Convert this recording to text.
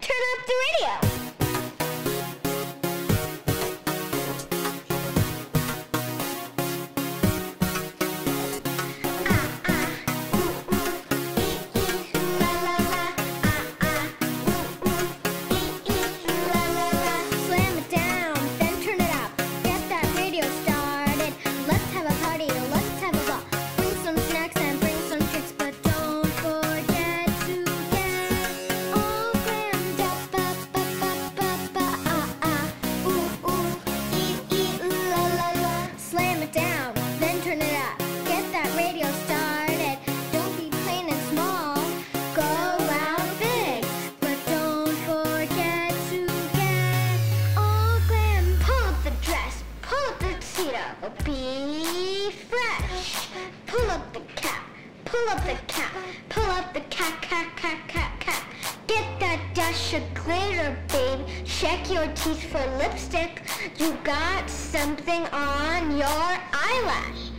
Turn up the radio. Be fresh. Pull up the cap. Pull up the cap. Pull up the cap, cap, cap, cap, cap. Get that dash of glitter, babe. Check your teeth for lipstick. You got something on your eyelash.